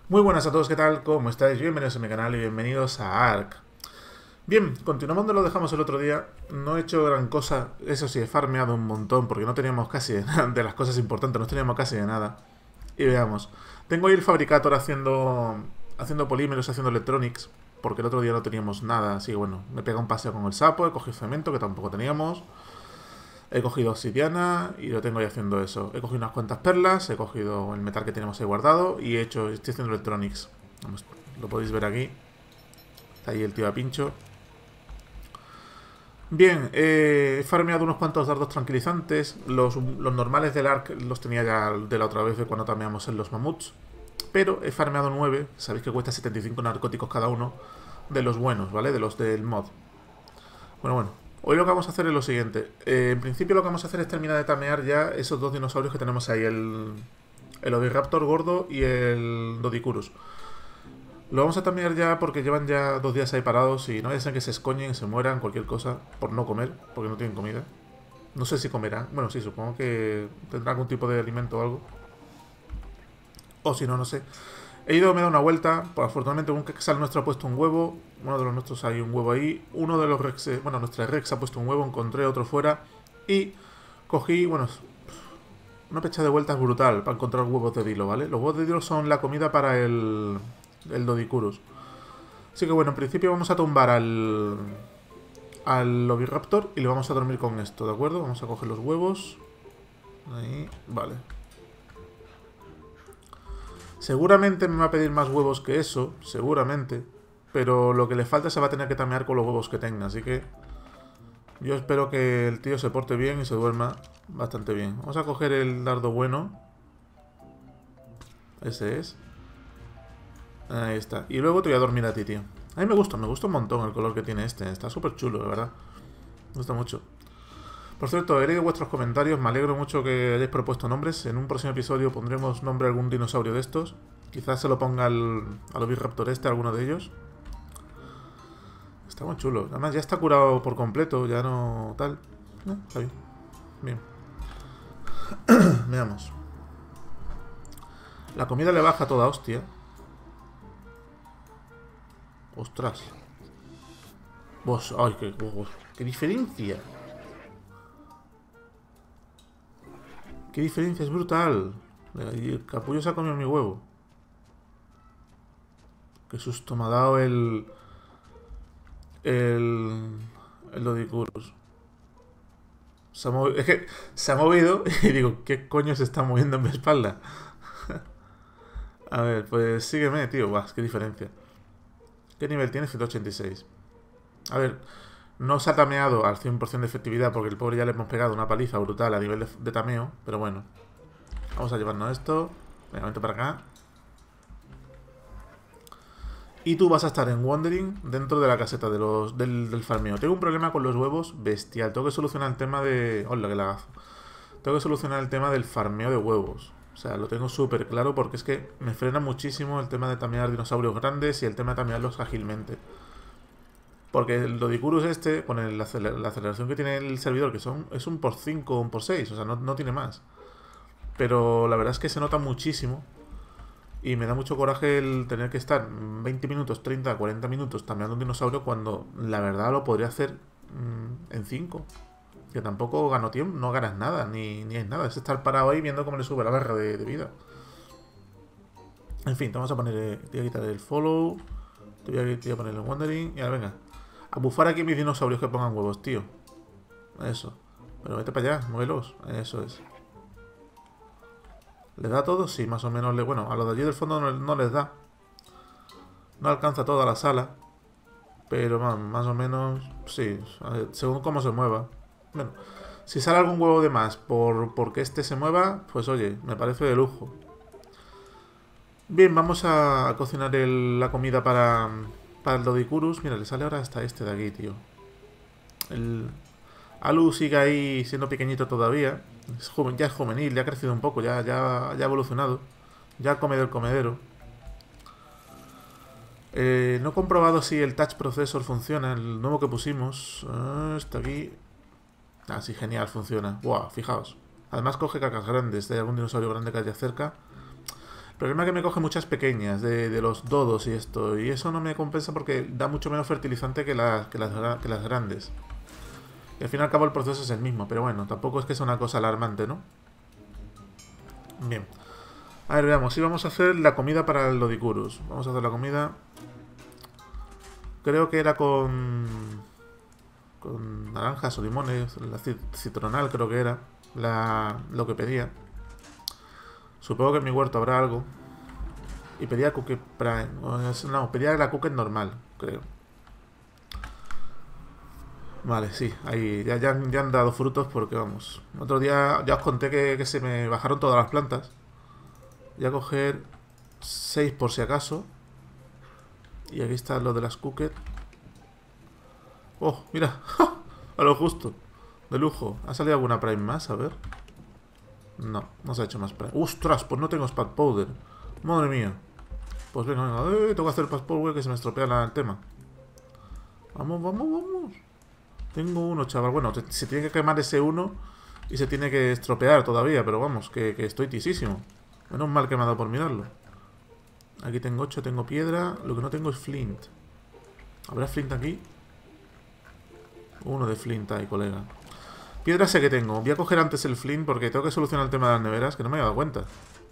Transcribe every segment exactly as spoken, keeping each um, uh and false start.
Muy buenas a todos, ¿qué tal? ¿Cómo estáis? Bienvenidos a mi canal y bienvenidos a Ark. Bien, continuamos donde lo dejamos el otro día. No he hecho gran cosa, eso sí, he farmeado un montón porque no teníamos casi de, nada, de las cosas importantes, no teníamos casi de nada. Y veamos, tengo ahí el Fabricator haciendo, haciendo polímeros, haciendo electronics, porque el otro día no teníamos nada, así que bueno, me he pegado un paseo con el sapo, he cogido cemento que tampoco teníamos. He cogido obsidiana y lo tengo ahí haciendo eso. He cogido unas cuantas perlas, he cogido el metal que tenemos ahí guardado y he hecho, estoy haciendo electronics. Vamos, lo podéis ver aquí. Está ahí el tío a pincho. Bien, eh, he farmeado unos cuantos dardos tranquilizantes. Los, los normales del Ark los tenía ya de la otra vez de cuando tameamos en los mamuts. Pero he farmeado nueve, sabéis que cuesta setenta y cinco narcóticos cada uno, de los buenos, ¿vale? De los del mod. Bueno, bueno. Hoy lo que vamos a hacer es lo siguiente. Eh, en principio lo que vamos a hacer es terminar de tamear ya esos dos dinosaurios que tenemos ahí. El, el Oviraptor gordo y el Dodicurus. Lo vamos a tamear ya porque llevan ya dos días ahí parados y no vaya a ser que se escoñen, se mueran, cualquier cosa, por no comer, porque no tienen comida. No sé si comerán. Bueno, sí, supongo que tendrá algún tipo de alimento o algo. O si no, no sé. He ido, me he dado una vuelta. Pues afortunadamente un Quetzal nuestro ha puesto un huevo. Uno de los nuestros hay un huevo ahí. Uno de los Rex, eh, bueno, nuestra Rex ha puesto un huevo. Encontré otro fuera. Y cogí, bueno, una pecha de vueltas brutal para encontrar huevos de Dilo, ¿vale? Los huevos de Dilo son la comida para el, el Dodicurus. Así que bueno, en principio vamos a tumbar al, al Oviraptor y le vamos a dormir con esto, ¿de acuerdo? Vamos a coger los huevos. Ahí, vale. Seguramente me va a pedir más huevos que eso, seguramente. Pero lo que le falta se va a tener que tamear con los huevos que tenga, así que yo espero que el tío se porte bien y se duerma bastante bien. Vamos a coger el dardo bueno. Ese es. Ahí está. Y luego te voy a dormir a ti, tío. A mí me gusta, me gusta un montón el color que tiene este. Está súper chulo, de verdad. Me gusta mucho. Por cierto, he leído vuestros comentarios. Me alegro mucho que hayáis propuesto nombres. En un próximo episodio pondremos nombre a algún dinosaurio de estos. Quizás se lo ponga al, al Oviraptor este, a alguno de ellos. Está muy chulo. Además ya está curado por completo. Ya no tal. Eh, está bien. Bien. Veamos. La comida le baja toda hostia. Ostras. Vos, ay, qué, vos, qué diferencia. Qué diferencia, es brutal. Y el capullo se ha comido mi huevo. Qué susto me ha dado el... El... El Dodicurus. Se ha movido, es que se ha movido y digo, ¿qué coño se está moviendo en mi espalda? A ver, pues sígueme, tío. Buah, qué diferencia. ¿Qué nivel tiene? ciento ochenta y seis. A ver, no se ha tameado al cien por ciento de efectividad porque el pobre ya le hemos pegado una paliza brutal a nivel de, de tameo. Pero bueno, vamos a llevarnos esto. Venga, vente para acá. Y tú vas a estar en Wandering dentro de la caseta de los, del, del farmeo. Tengo un problema con los huevos bestial. Tengo que solucionar el tema de... ¡Hola, que lagazo! Tengo que solucionar el tema del farmeo de huevos. O sea, lo tengo súper claro porque es que me frena muchísimo el tema de tamear dinosaurios grandes y el tema de tamearlos ágilmente. Porque el Dodicurus este, con el, la aceleración que tiene el servidor, que son es un por cinco o un por seis, o sea, no, no tiene más. Pero la verdad es que se nota muchísimo. Y me da mucho coraje el tener que estar veinte minutos, treinta, cuarenta minutos tameando un dinosaurio cuando la verdad lo podría hacer mmm, en cinco. Que tampoco gano tiempo, no ganas nada, ni, ni es nada. Es estar parado ahí viendo cómo le sube la barra de, de vida. En fin, te vamos a poner, eh, te voy a quitar el follow, te voy a, te voy a poner el wandering. Y ahora venga, a bufar aquí mis dinosaurios que pongan huevos, tío. Eso. Pero vete para allá, muévelos. Eso es. ¿Les da a todos? Sí, más o menos. Le... Bueno, a los de allí del fondo no, no les da. No alcanza toda la sala. Pero man, más o menos... Sí, según cómo se mueva. Bueno, si sale algún huevo de más por porque este se mueva, pues oye, me parece de lujo. Bien, vamos a, a cocinar el, la comida para, para el Dodicurus. Mira, le sale ahora hasta este de aquí, tío. El Alu sigue ahí siendo pequeñito todavía. Es joven, ya es juvenil, ya ha crecido un poco, ya, ya, ya ha evolucionado. Ya come del comedero. Eh, no he comprobado si el Touch Processor funciona, el nuevo que pusimos. Ah, está aquí. Ah, sí, genial, funciona. Buah, fijaos. Además coge cacas grandes, de algún dinosaurio grande que haya cerca. El problema es que me coge muchas pequeñas de, de los dodos y esto. Y eso no me compensa porque da mucho menos fertilizante que, la, que, las, que las grandes. Y al fin y al cabo el proceso es el mismo. Pero bueno, tampoco es que sea una cosa alarmante, ¿no? Bien. A ver, veamos. Sí, vamos a hacer la comida para el Lodicurus. Vamos a hacer la comida. Creo que era con... Con naranjas o limones. La citronal creo que era. La, lo que pedía. Supongo que en mi huerto habrá algo. Y pedía Cookie Prime. No, pedía la Cookie normal, creo. Vale, sí, ahí ya, ya, ya han dado frutos porque vamos. Otro día ya os conté que, que se me bajaron todas las plantas. Voy a coger seis por si acaso. Y aquí está lo de las Cookies. Oh, mira, a lo justo. De lujo. ¿Ha salido alguna Prime más? A ver. No, no se ha hecho más Prime. ¡Ostras! Pues no tengo Spat Powder. Madre mía. Pues venga, venga. Eh, tengo que hacer Spat Powder que se me estropea el tema. Vamos, vamos, vamos. Tengo uno, chaval. Bueno, se tiene que quemar ese uno y se tiene que estropear todavía. Pero vamos, que, que estoy tisísimo. Menos mal que me ha dado por mirarlo. Aquí tengo ocho, tengo piedra. Lo que no tengo es flint. ¿Habrá flint aquí? Uno de flint ahí, colega. Piedra sé que tengo. Voy a coger antes el flint porque tengo que solucionar el tema de las neveras, que no me he dado cuenta.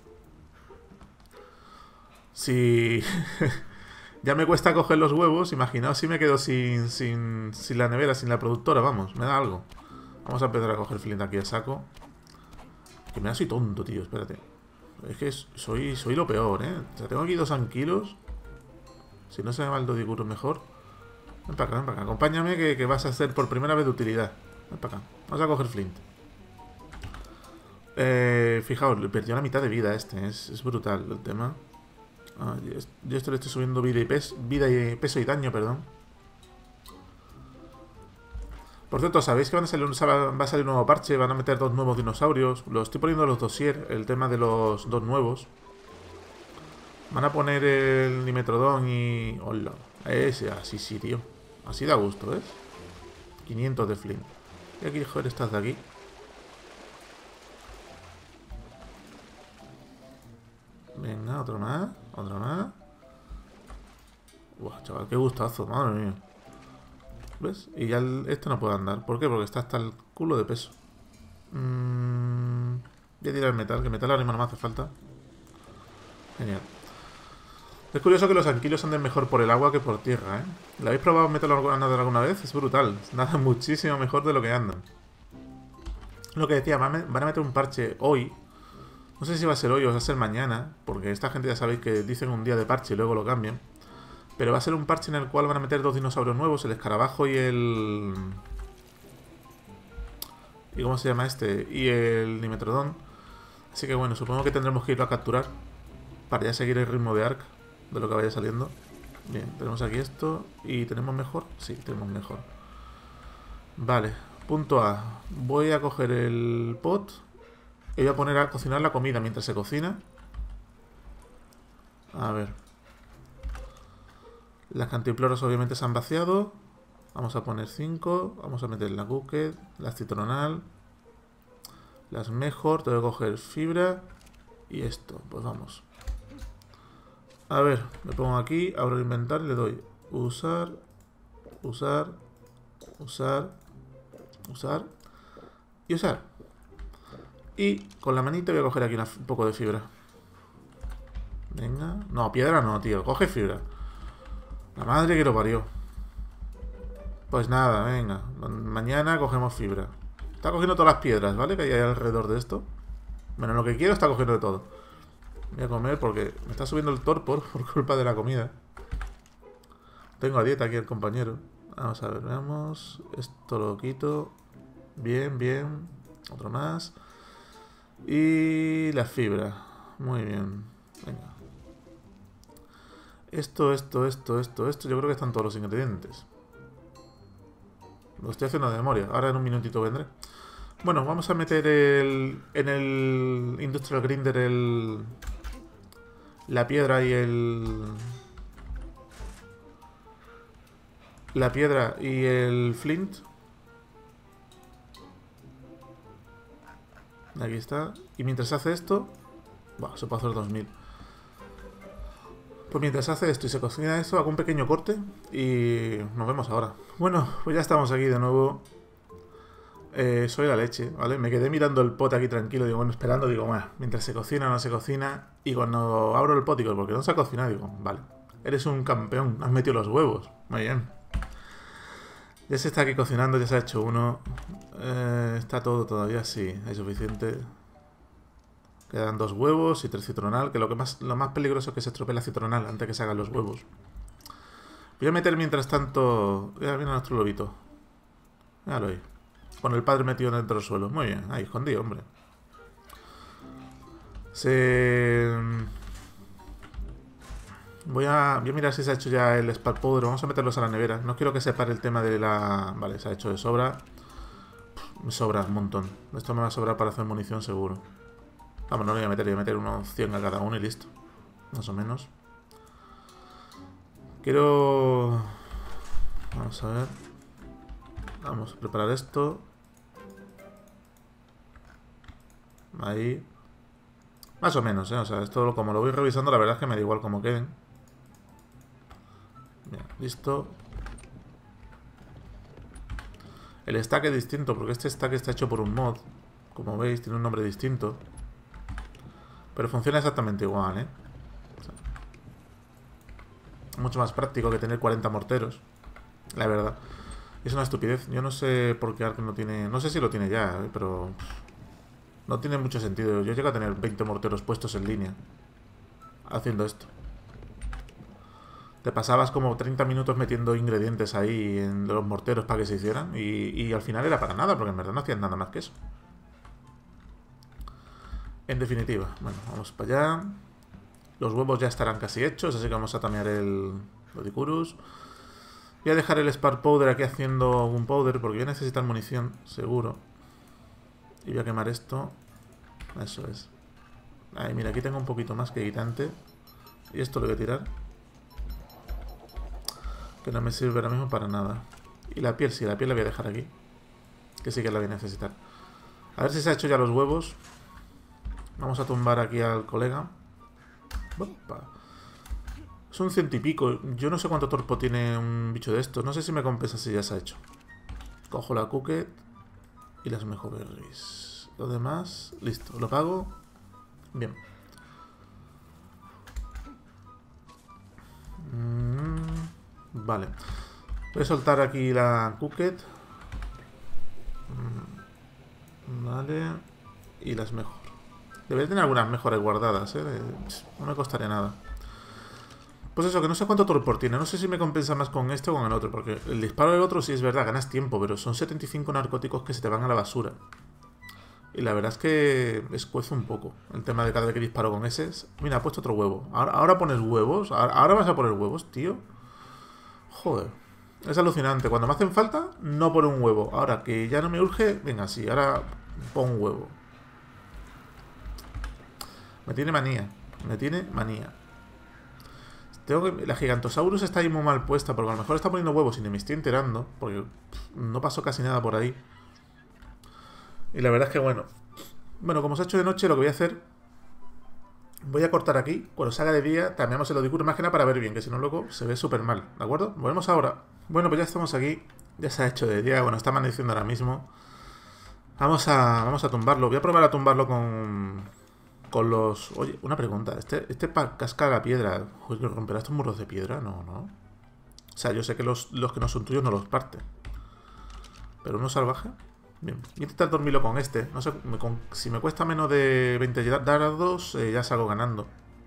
Si... ya me cuesta coger los huevos. Imaginaos si me quedo sin, sin, sin la nevera, sin la productora. Vamos, me da algo. Vamos a empezar a coger flint aquí a saco. Que me da soy tonto, tío, espérate. Es que soy, soy lo peor, ¿eh? O sea, tengo aquí dos anquilos. Si no se me va el Lodicurus mejor. Ven para acá, ven para acá. Acompáñame que, que vas a hacer por primera vez de utilidad. Ven para acá. Vamos a coger flint. Eh, fijaos, le perdió la mitad de vida este. Es, es brutal el tema. Ah, yo, yo esto le estoy subiendo vida y, peso, vida y peso y daño, perdón. Por cierto, ¿sabéis que van a salir un, va a salir un nuevo parche? Van a meter dos nuevos dinosaurios. Lo estoy poniendo en los dossier, el tema de los dos nuevos. Van a poner el Nimetrodon y... Hola. Ese, así sí, tío. Así da gusto, ¿ves? quinientos de flint. Y aquí coger estas de aquí. Venga, otro más. Otro más. Buah, chaval, qué gustazo, madre mía. ¿Ves? Y ya el, este no puede andar. ¿Por qué? Porque está hasta el culo de peso. Mm, voy a tirar el metal, que metal ahora mismo no me hace falta. Genial. Es curioso que los anquilos anden mejor por el agua que por tierra, ¿eh? ¿Lo habéis probado meterlo a nadar alguna vez? Es brutal. Nada muchísimo mejor de lo que andan. Lo que decía, van a meter un parche hoy. No sé si va a ser hoy o va a ser mañana, porque esta gente ya sabéis que dicen un día de parche y luego lo cambian. Pero va a ser un parche en el cual van a meter dos dinosaurios nuevos, el escarabajo y el... ¿Y cómo se llama este? Y el Nimetrodon. Así que bueno, supongo que tendremos que irlo a capturar para ya seguir el ritmo de Ark de lo que vaya saliendo. Bien, tenemos aquí esto. ¿Y tenemos mejor? Sí, tenemos mejor. Vale, punto A. Voy a coger el pot y voy a poner a cocinar la comida mientras se cocina. A ver. Las cantimploras obviamente se han vaciado. Vamos a poner cinco. Vamos a meter la cookie, la citronal, las mejor. Tengo que coger fibra. Y esto, pues vamos. A ver, me pongo aquí, abro el inventario y le doy usar, usar, usar, usar y usar. Y con la manita voy a coger aquí una, un poco de fibra. Venga. No, piedra no, tío. Coge fibra. La madre que lo parió. Pues nada, venga. Mañana cogemos fibra. Está cogiendo todas las piedras, ¿vale? Que hay alrededor de esto. Bueno, lo que quiero está cogiendo de todo. Voy a comer porque me está subiendo el torpor por culpa de la comida. Tengo a dieta aquí el compañero. Vamos a ver, veamos. Esto lo quito. Bien, bien. Otro más. Y la fibra. Muy bien. Venga. Esto, esto, esto, esto, esto. Yo creo que están todos los ingredientes. Lo estoy haciendo de memoria. Ahora en un minutito vendré. Bueno, vamos a meter el, en el Industrial Grinder el, la piedra y el... La piedra y el flint. Aquí está. Y mientras hace esto... Buah, se puede hacer dos mil. Pues mientras hace esto y se cocina esto, hago un pequeño corte y nos vemos ahora. Bueno, pues ya estamos aquí de nuevo. Eh, soy la leche, ¿vale? Me quedé mirando el pot aquí tranquilo, digo, bueno, esperando, digo, bueno, mientras se cocina o no se cocina. Y cuando abro el pot, digo, ¿por qué no se ha cocinado? Digo, vale, eres un campeón, has metido los huevos. Muy bien. Ya se está aquí cocinando, ya se ha hecho uno. Eh, está todo todavía, sí, hay suficiente. Quedan dos huevos y tres citronal, que lo que más lo más peligroso es que se estropee la citronal antes que se hagan los huevos. Voy a meter mientras tanto... Ya viene nuestro lobito. Míralo ahí. Con el padre metido dentro del suelo. Muy bien, ahí, escondido, hombre. Se... Voy a, voy a mirar si se ha hecho ya el spark powder. Vamos a meterlos a la nevera. No quiero que se pare el tema de la... Vale, se ha hecho de sobra. Me sobra un montón. Esto me va a sobrar para hacer munición seguro. Vamos, no lo voy a meter, voy a meter unos cien a cada uno y listo. Más o menos. Quiero... Vamos a ver. Vamos a preparar esto. Ahí. Más o menos, ¿eh? O sea, esto como lo voy revisando, la verdad es que me da igual cómo queden. Bien, listo. El stack es distinto, porque este stack está hecho por un mod. Como veis, tiene un nombre distinto. Pero funciona exactamente igual, ¿eh? O sea, mucho más práctico que tener cuarenta morteros. La verdad. Es una estupidez. Yo no sé por qué Ark no tiene... No sé si lo tiene ya, ¿eh? Pero... No tiene mucho sentido. Yo llego a tener veinte morteros puestos en línea haciendo esto. Te pasabas como treinta minutos metiendo ingredientes ahí en los morteros para que se hicieran. Y, y al final era para nada, porque en verdad no hacían nada más que eso. En definitiva, bueno, vamos para allá. Los huevos ya estarán casi hechos, así que vamos a tamear el Lodicurus. Voy a dejar el Spark Powder aquí haciendo un powder, porque voy a necesitar munición, seguro. Y voy a quemar esto. Eso es. Ahí, mira, aquí tengo un poquito más que quitante. Y esto lo voy a tirar. Que no me sirve ahora mismo para nada. Y la piel, sí, la piel la voy a dejar aquí. Que sí que la voy a necesitar. A ver si se ha hecho ya los huevos. Vamos a tumbar aquí al colega. Opa. Es un ciento y pico. Yo no sé cuánto torpo tiene un bicho de estos. No sé si me compensa si ya se ha hecho. Cojo la cookie y las mejoberries. Lo demás, listo. Lo pago. Bien. Mm, vale. Voy a soltar aquí la cookie. Mm, vale. Y las mejor. Debería tener algunas mejoras guardadas, ¿eh? No me costaría nada. Pues eso, que no sé cuánto torpor tiene. No sé si me compensa más con este o con el otro. Porque el disparo del otro sí es verdad, ganas tiempo. Pero son setenta y cinco narcóticos que se te van a la basura. Y la verdad es que escuece un poco el tema de cada vez que disparo con ese. Mira, ha puesto otro huevo. Ahora, ahora pones huevos. Ahora, ahora vas a poner huevos, tío. Joder. Es alucinante. Cuando me hacen falta, no por un huevo. Ahora que ya no me urge, venga, sí. Ahora pon un huevo. Me tiene manía. Me tiene manía. Tengo que... La Gigantosaurus está ahí muy mal puesta, porque a lo mejor está poniendo huevos y ni me estoy enterando, porque pff, no pasó casi nada por ahí. Y la verdad es que bueno. Bueno, como se ha hecho de noche, lo que voy a hacer... Voy a cortar aquí. Cuando salga de día, cambiamos el Lodicurus más que nada para ver bien, que si no luego se ve súper mal, ¿de acuerdo? Volvemos ahora. Bueno, pues ya estamos aquí. Ya se ha hecho de día, bueno, está amaneciendo ahora mismo. Vamos a, vamos a tumbarlo. Voy a probar a tumbarlo con... Con los... Oye, una pregunta. Este, este para cascar la piedra... Joder, ¿romperá estos muros de piedra? No, no. O sea, yo sé que los, los que no son tuyos no los parte. ¿Pero uno salvaje? Bien. Voy a intentar dormirlo con este. No sé, me, con, si me cuesta menos de veinte dardos, eh, ya salgo ganando.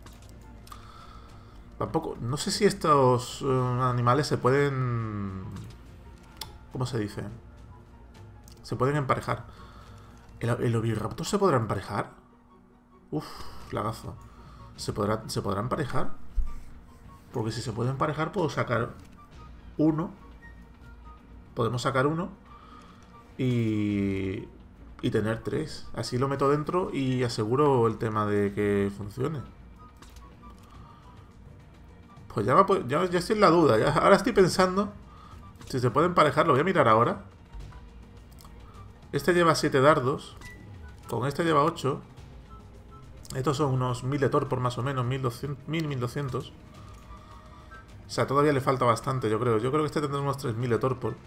Tampoco... No sé si estos uh, animales se pueden... ¿Cómo se dice? Se pueden emparejar. ¿El, el Oviraptor se podrá emparejar? Uf, lagazo. ¿Se podrá, ¿Se podrá emparejar? Porque si se puede emparejar puedo sacar uno. Podemos sacar uno. Y... Y tener tres. Así lo meto dentro y aseguro el tema de que funcione. Pues ya, me, ya, ya estoy en la duda. Ya, ahora estoy pensando si se puede emparejar. Lo voy a mirar ahora. Este lleva siete dardos. Con este lleva ocho. Estos son unos mil de torpor más o menos, mil, mil doscientos. O sea, todavía le falta bastante, yo creo. Yo creo que este tendrá unos tres mil de torpor.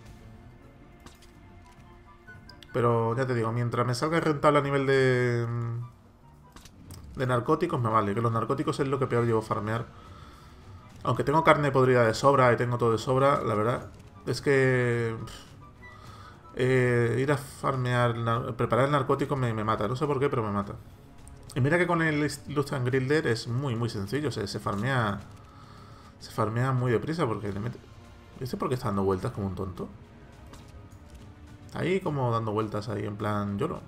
Pero ya te digo, mientras me salga rentable a nivel de... De narcóticos me vale. Que los narcóticos es lo que peor llevo a farmear. Aunque tengo carne podrida de sobra y tengo todo de sobra, la verdad es que... Eh, ir a farmear, preparar el narcótico me, me mata. No sé por qué, pero me mata. Y mira que con el Lustrand Grilder es muy, muy sencillo. Se, se farmea... Se farmea muy deprisa porque le mete... ¿Este por qué está dando vueltas como un tonto? Ahí como dando vueltas ahí en plan lloro.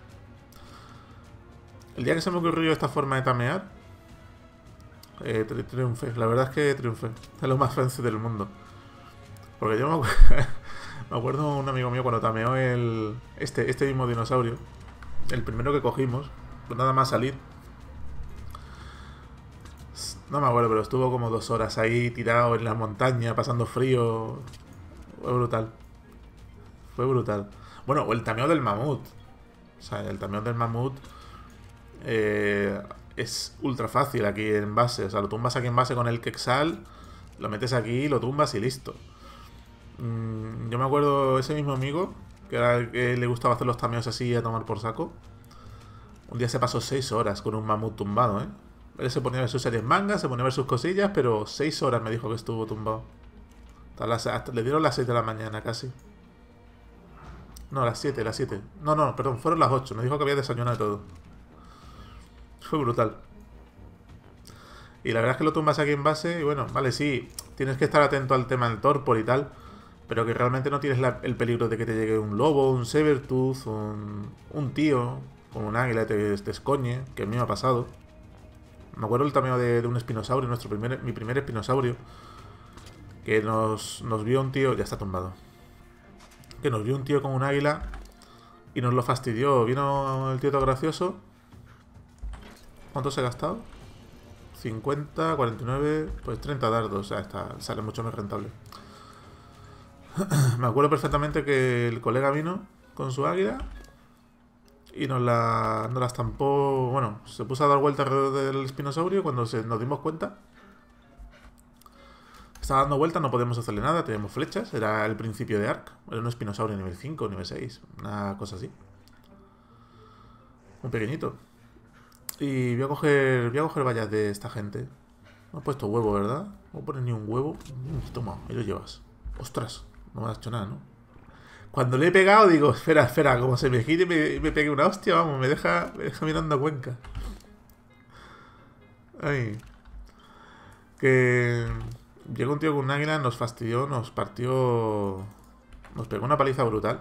El día que se me ocurrió esta forma de tamear, eh, tri triunfé. La verdad es que triunfé. Es lo más fancy del mundo. Porque yo me, acu me acuerdo un amigo mío cuando tameó el este, este mismo dinosaurio. El primero que cogimos. Pues nada más salir. No me acuerdo, pero estuvo como dos horas ahí tirado en la montaña, pasando frío. Fue brutal. Fue brutal. Bueno, o el tameo del mamut. O sea, el tameo del mamut eh, es ultra fácil aquí en base. O sea, lo tumbas aquí en base con el Quexal, lo metes aquí, lo tumbas y listo. Mm, yo me acuerdo ese mismo amigo, que era el que le gustaba hacer los tameos así a tomar por saco. Un día se pasó seis horas con un mamut tumbado, ¿eh? Él se ponía a ver sus series mangas, se ponía a ver sus cosillas, pero seis horas me dijo que estuvo tumbado. Hasta las, hasta, le dieron las seis de la mañana casi. No, las siete, las siete. No, no, perdón, fueron las ocho. Me dijo que había desayunado y todo. Fue brutal. Y la verdad es que lo tumbas aquí en base y bueno, vale, sí, tienes que estar atento al tema del torpor y tal, pero que realmente no tienes la, el peligro de que te llegue un lobo, un sabertooth, un, un tío, con un águila y te, te escoñe, que a mí me ha pasado. Me acuerdo el tameo de, de un espinosaurio, nuestro primer, mi primer espinosaurio, que nos, nos vio un tío, ya está tumbado, que nos vio un tío con un águila y nos lo fastidió. Vino el tío todo gracioso. ¿Cuánto se ha gastado? cincuenta, cuarenta y nueve, pues treinta dardos, o sea, está, sale mucho más rentable. Me acuerdo perfectamente que el colega vino con su águila y nos la, nos la estampó. Bueno, se puso a dar vueltas alrededor del espinosaurio. Cuando se, nos dimos cuenta, estaba dando vueltas, no podíamos hacerle nada, teníamos flechas, era el principio de Ark, era un espinosaurio nivel cinco, nivel seis, una cosa así. Un pequeñito. Y voy a coger, voy a coger vallas de esta gente. No he puesto huevo, ¿verdad? No voy a poner ni un huevo. Toma, ahí lo llevas. Ostras, no me has hecho nada, ¿no? Cuando le he pegado digo, espera, espera, como se me gire y me, me pegue una hostia, vamos, me deja, me deja mirando a Cuenca. Ay. Que llegó un tío con un águila, nos fastidió, nos partió, nos pegó una paliza brutal.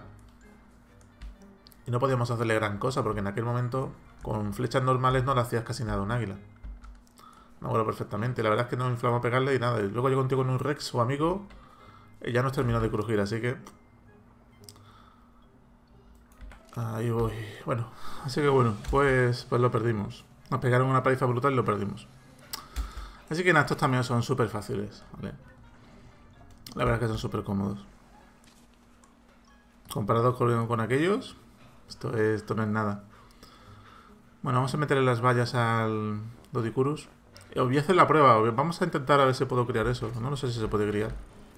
Y no podíamos hacerle gran cosa porque en aquel momento con flechas normales no le hacías casi nada a un águila. Me acuerdo perfectamente. La verdad es que no me inflamó a pegarle y nada. Y luego llegó un tío con un Rex, su amigo, y ya nos terminó de crujir, así que... Ahí voy. Bueno, así que bueno, pues, pues lo perdimos. Nos pegaron una paliza brutal y lo perdimos. Así que nada, estos también son súper fáciles, ¿vale? La verdad es que son súper cómodos. Comparados con, con aquellos, esto, es, esto no es nada. Bueno, vamos a meterle las vallas al Doedicurus. Voy a hacer la prueba. Vamos a intentar a ver si puedo criar eso. No, no sé si se puede criar.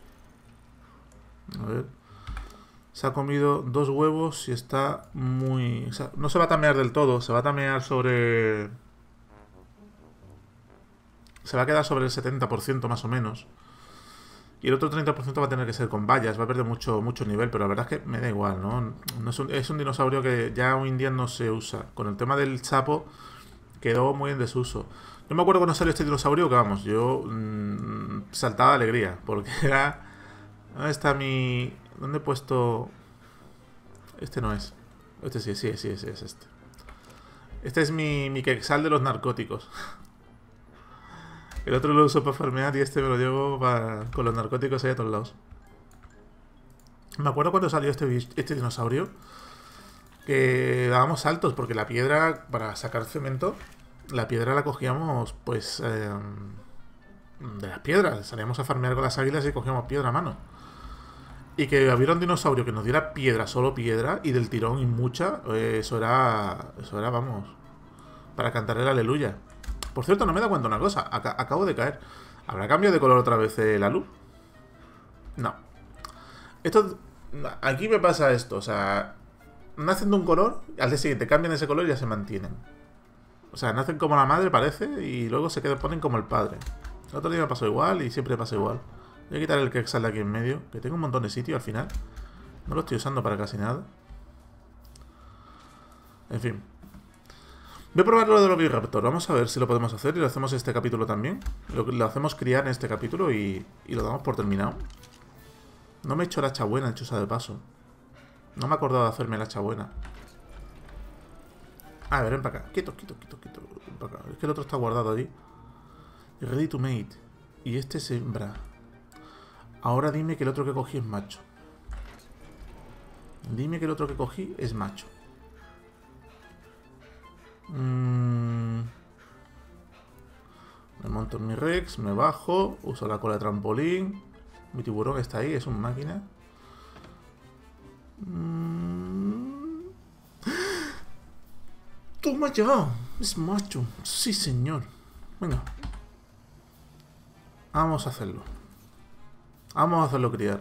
A ver. Se ha comido dos huevos y está muy... O sea, no se va a tamear del todo. Se va a tamear sobre... Se va a quedar sobre el setenta por ciento más o menos. Y el otro treinta por ciento va a tener que ser con vallas. Va a perder mucho, mucho nivel, pero la verdad es que me da igual, ¿no? no es, un, es un dinosaurio que ya hoy en día no se usa. Con el tema del sapo quedó muy en desuso. Yo me acuerdo cuando salió este dinosaurio que, vamos, yo mmm, saltaba de alegría. Porque era... ¿Dónde está mi...? ¿Dónde he puesto...? Este no es. Este sí, sí, sí, sí, es este. Este es mi, mi Quexal de los narcóticos. El otro lo uso para farmear y este me lo llevo para, con los narcóticos ahí a todos lados. Me acuerdo cuando salió este, este dinosaurio que dábamos saltos porque la piedra, para sacar cemento, la piedra la cogíamos pues eh, de las piedras. Salíamos a farmear con las águilas y cogíamos piedra a mano. Y que hubiera un dinosaurio que nos diera piedra, solo piedra, y del tirón y mucha, eh, eso era, eso era, vamos, para cantar el aleluya. Por cierto, no me he dado cuenta de una cosa. Ac acabo de caer. ¿Habrá cambio de color otra vez eh, la luz? No. Esto... Aquí me pasa esto. O sea... Nacen de un color, al día siguiente cambian ese color y ya se mantienen. O sea, nacen como la madre, parece, y luego se quedan, ponen como el padre. El otro día me pasó igual y siempre pasa igual. Voy a quitar el que sale aquí en medio, que tengo un montón de sitio al final. No lo estoy usando para casi nada. En fin. Voy a probar lo de los Viraptor. Vamos a ver si lo podemos hacer y lo hacemos en este capítulo también. Lo, lo hacemos criar en este capítulo y, y lo damos por terminado. No me he hecho la hacha buena, he hecho esa de paso. No me he acordado de hacerme la hacha buena. A ver, ven para acá. Quieto, quieto, quieto, quieto. Ven para acá. Es que el otro está guardado allí. Ready to mate. Y este es hembra. Ahora dime que el otro que cogí es macho. Dime que el otro que cogí es macho. Mm. Me monto en mi Rex, me bajo, uso la cola de trampolín. Mi tiburón está ahí, es una máquina. Mm. ¡Toma ya! Es macho. Sí, señor. Venga. Vamos a hacerlo. Vamos a hacerlo criar.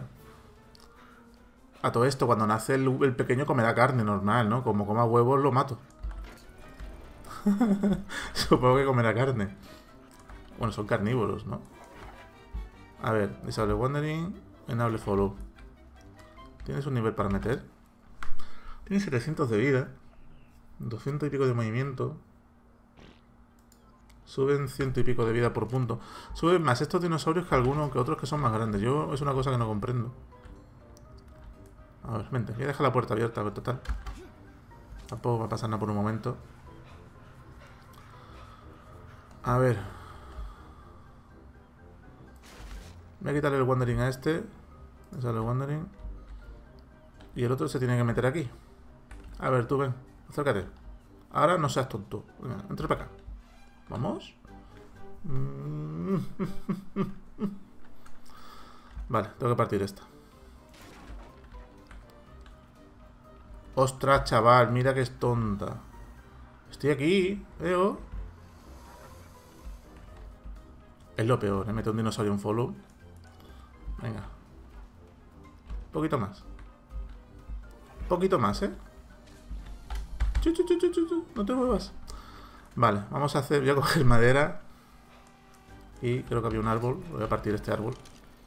A todo esto, cuando nace el, el pequeño comerá carne normal, ¿no? Como coma huevos, lo mato. Supongo que comerá carne. Bueno, son carnívoros, ¿no? A ver, Disable Wandering, Enable Follow. ¿Tienes un nivel para meter? Tiene setecientos de vida. doscientos y pico de movimiento. Suben ciento y pico de vida por punto. Suben más estos dinosaurios que algunos que otros que son más grandes. Yo es una cosa que no comprendo. A ver, vente, voy a dejar la puerta abierta, pero total. Tampoco va a pasar nada por un momento. A ver. Voy a quitarle el Wandering a este. Sale el Wandering. Y el otro se tiene que meter aquí. A ver, tú ven, acércate. Ahora no seas tonto. Venga, entra para acá. ¿Vamos? Vale, tengo que partir esta. Ostras, chaval, mira que es tonta. Estoy aquí, veo. Es lo peor, ¿eh? Mete un dinosaurio en follow. Venga. Un poquito más. Un poquito más, ¿eh? Chu, chu, chu, chu, chu. No te muevas. Vale, vamos a hacer... Voy a coger madera. Y creo que había un árbol. Voy a partir este árbol.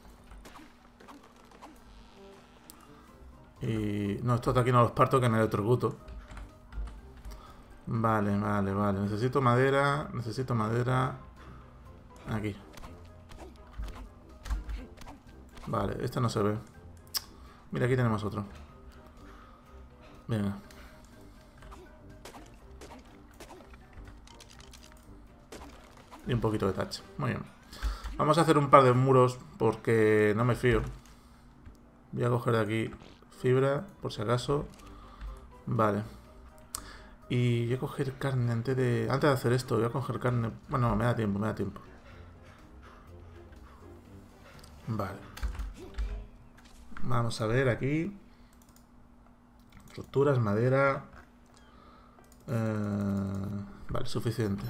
Y... No, estos de aquí no los parto, que me electrocuto. Vale, vale, vale. Necesito madera. Necesito madera. Aquí. Vale, este no se ve. Mira, aquí tenemos otro. Venga. Y un poquito de touch. Muy bien. Vamos a hacer un par de muros porque no me fío. Voy a coger de aquí fibra, por si acaso. Vale. Y voy a coger carne antes de... Antes de hacer esto, voy a coger carne... Bueno, me da tiempo, me da tiempo. Vale. Vamos a ver aquí. Estructuras, madera. Eh... Vale, suficiente.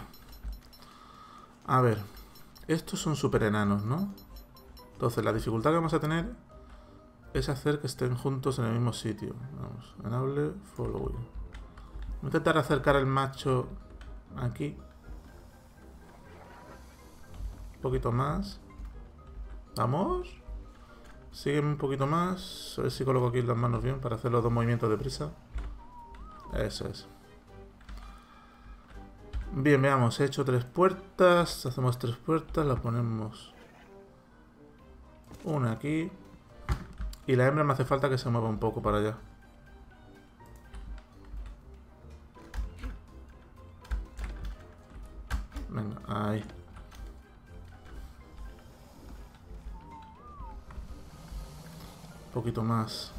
A ver. Estos son super enanos, ¿no? Entonces, la dificultad que vamos a tener es hacer que estén juntos en el mismo sitio. Vamos, enable, following. Voy a intentar acercar el macho aquí. Un poquito más. Vamos. Sígueme un poquito más. A ver si coloco aquí las manos bien para hacer los dos movimientos deprisa. Eso es. Bien, veamos. He hecho tres puertas. Hacemos tres puertas. Las ponemos una aquí. Y la hembra me hace falta que se mueva un poco para allá. Venga, ahí. Un poquito más.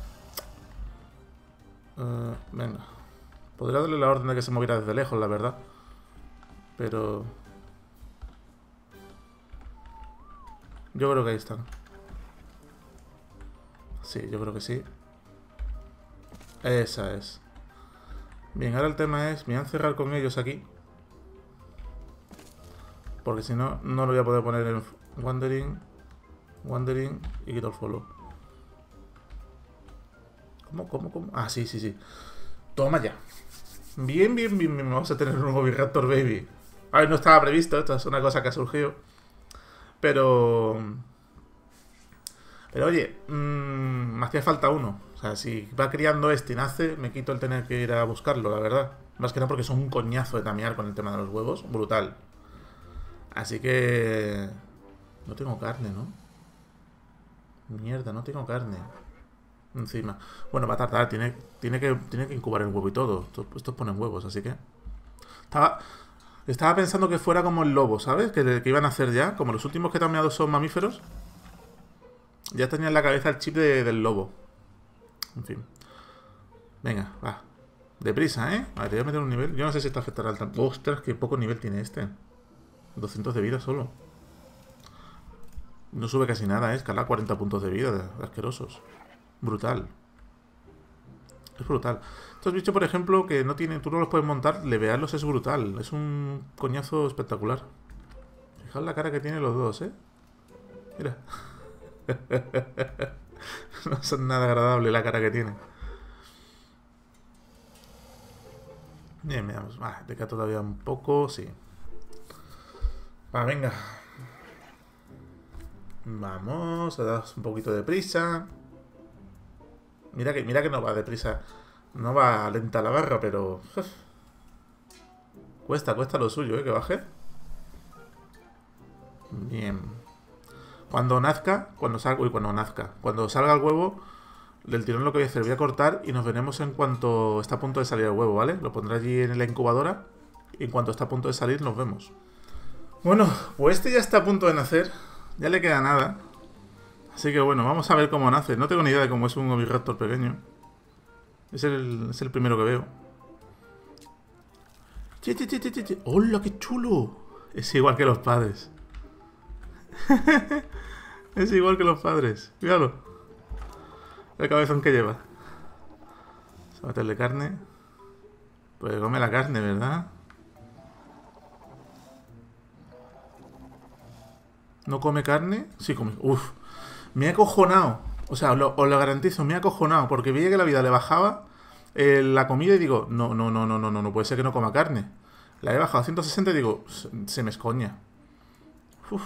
Uh, venga. Podría darle la orden de que se moviera desde lejos, la verdad. Pero... yo creo que ahí están. Sí, yo creo que sí. Esa es. Bien, ahora el tema es... me voy a encerrar con ellos aquí. Porque si no, no lo voy a poder poner en Wandering, Wandering y quito el follow. ¿Cómo, cómo, cómo? Ah, sí, sí, sí. Toma ya. Bien, bien, bien, bien. Vamos a tener un nuevo Viraptor Baby. A ver, no estaba previsto. Esto es una cosa que ha surgido. Pero... Pero oye, mmm, me hacía falta uno. O sea, si va criando este y nace, me quito el tener que ir a buscarlo, la verdad. Más que nada porque son un coñazo de tamear con el tema de los huevos. Brutal. Así que... No tengo carne, ¿no? Mierda, no tengo carne. Encima. Bueno, va a tardar. Tiene, tiene, que, tiene que incubar el huevo y todo. Estos, estos ponen huevos, así que... Estaba... Estaba pensando que fuera como el lobo, ¿sabes? Que, que iban a hacer ya. Como los últimos que he tameado son mamíferos. Ya tenía en la cabeza el chip de, del lobo. En fin. Venga, va. Deprisa, ¿eh? A ver, te voy a meter un nivel. Yo no sé si esto afectará al tanto. Ostras, qué poco nivel tiene este. doscientos de vida solo. No sube casi nada, ¿eh? Escala cuarenta puntos de vida. De asquerosos. Brutal. Es brutal. Estos bichos, por ejemplo, que no tienen... Tú no los puedes montar. Levearlos es brutal. Es un coñazo espectacular. Fijad la cara que tienen los dos, ¿eh? Mira. No son nada agradable la cara que tienen. Bien, veamos. Ah, te queda todavía un poco, sí. Va, venga. Vamos, a dar un poquito de prisa. Mira que, mira que no va deprisa. No va lenta la barra, pero... Uf. Cuesta, cuesta lo suyo, ¿eh? Que baje. Bien. Cuando nazca, cuando salga... Uy, cuando nazca. Cuando salga el huevo, del tirón lo que voy a hacer, voy a cortar y nos veremos en cuanto está a punto de salir el huevo, ¿vale? Lo pondré allí en la incubadora y en cuanto está a punto de salir nos vemos. Bueno, pues este ya está a punto de nacer. Ya le queda nada. Así que bueno, vamos a ver cómo nace. No tengo ni idea de cómo es un Oviraptor pequeño. Es el, es el primero que veo. Che, che, che, che, che. ¡Hola, qué chulo! Es igual que los padres. Es igual que los padres. Míralo. El cabezón que lleva. Vamos a meterle carne. Pues come la carne, ¿verdad? ¿No come carne? Sí, come. Uf. Me he acojonado. O sea, os lo, os lo garantizo, me he acojonado. Porque veía que la vida le bajaba eh, la comida y digo, no, no, no, no, no, no, no puede ser que no coma carne. La he bajado a ciento sesenta y digo, se, se me escoña. Uf.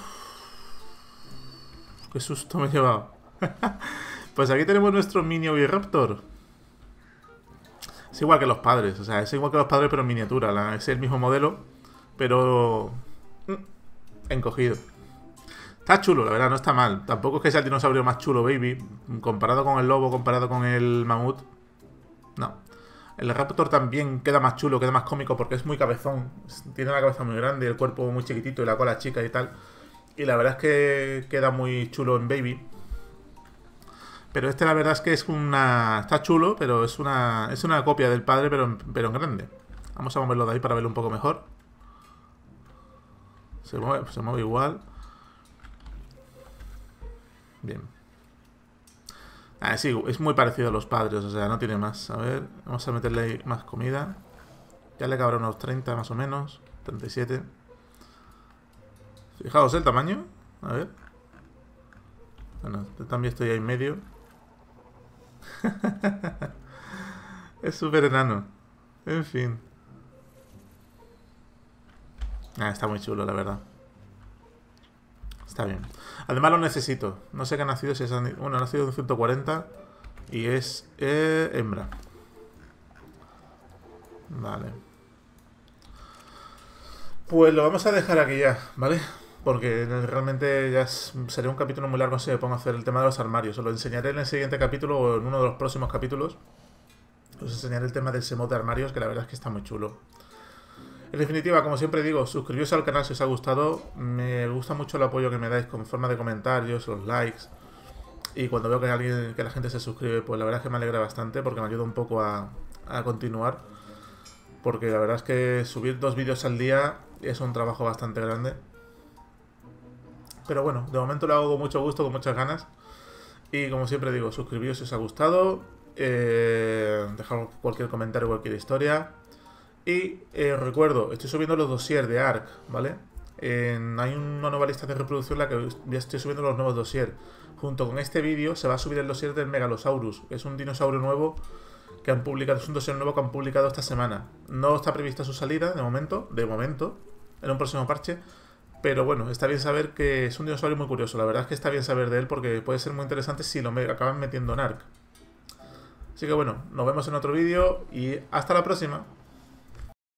Qué susto me he llevado. Pues aquí tenemos nuestro mini Oviraptor. Es igual que los padres, o sea, es igual que los padres pero en miniatura. La, es el mismo modelo, pero mm, encogido. Está chulo, la verdad, no está mal. Tampoco es que sea el dinosaurio más chulo, baby. Comparado con el lobo, comparado con el mamut. No. El raptor también queda más chulo, queda más cómico porque es muy cabezón. Tiene la cabeza muy grande, el cuerpo muy chiquitito y la cola chica y tal. Y la verdad es que queda muy chulo en baby. Pero este la verdad es que es una... Está chulo, pero es una es una copia del padre, pero en, pero en grande. Vamos a moverlo de ahí para verlo un poco mejor. Se mueve, se mueve igual. Bien. Ah, sí, es muy parecido a los padres, o sea, no tiene más. A ver, vamos a meterle ahí más comida. Ya le cabrá unos treinta más o menos. treinta y siete. Fijaos el tamaño. A ver. Bueno, también estoy ahí en medio. Es súper enano. En fin. Ah, está muy chulo, la verdad. Está bien. Además lo necesito. No sé qué ha nacido. Si es, bueno, ha nacido en ciento cuarenta. Y es eh, hembra. Vale. Pues lo vamos a dejar aquí ya, ¿vale? Porque realmente ya es, sería un capítulo muy largo si me pongo a hacer el tema de los armarios. Os lo enseñaré en el siguiente capítulo o en uno de los próximos capítulos. Os enseñaré el tema del semot de armarios, que la verdad es que está muy chulo. En definitiva, como siempre digo, suscribiros al canal si os ha gustado. Me gusta mucho el apoyo que me dais con forma de comentarios, los likes. Y cuando veo que alguien, que la gente se suscribe, pues la verdad es que me alegra bastante porque me ayuda un poco a, a continuar. Porque la verdad es que subir dos vídeos al día es un trabajo bastante grande. Pero bueno, de momento lo hago con mucho gusto, con muchas ganas. Y como siempre digo, suscribiros si os ha gustado. Eh, dejad cualquier comentario, cualquier historia. Y eh, os recuerdo, estoy subiendo los dossiers de Ark, ¿vale? En, hay una nueva lista de reproducción en la que ya estoy subiendo los nuevos dossiers. Junto con este vídeo se va a subir el dossier del Megalosaurus. Es un dinosaurio nuevo que han publicado, es un dossier nuevo que han publicado esta semana. No está prevista su salida de momento, de momento, en un próximo parche. Pero bueno, está bien saber que es un dinosaurio muy curioso. La verdad es que está bien saber de él porque puede ser muy interesante si lo me acaban metiendo en Ark. Así que bueno, nos vemos en otro vídeo y hasta la próxima.